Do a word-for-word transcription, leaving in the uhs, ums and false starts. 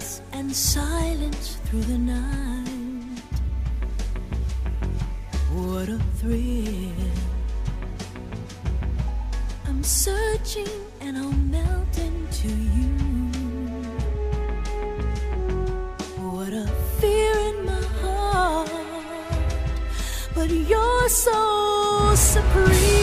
darkness and silence through the night. What a thrill. I'm searching and I'll melt into you. What a fear in my heart, but you're so supreme.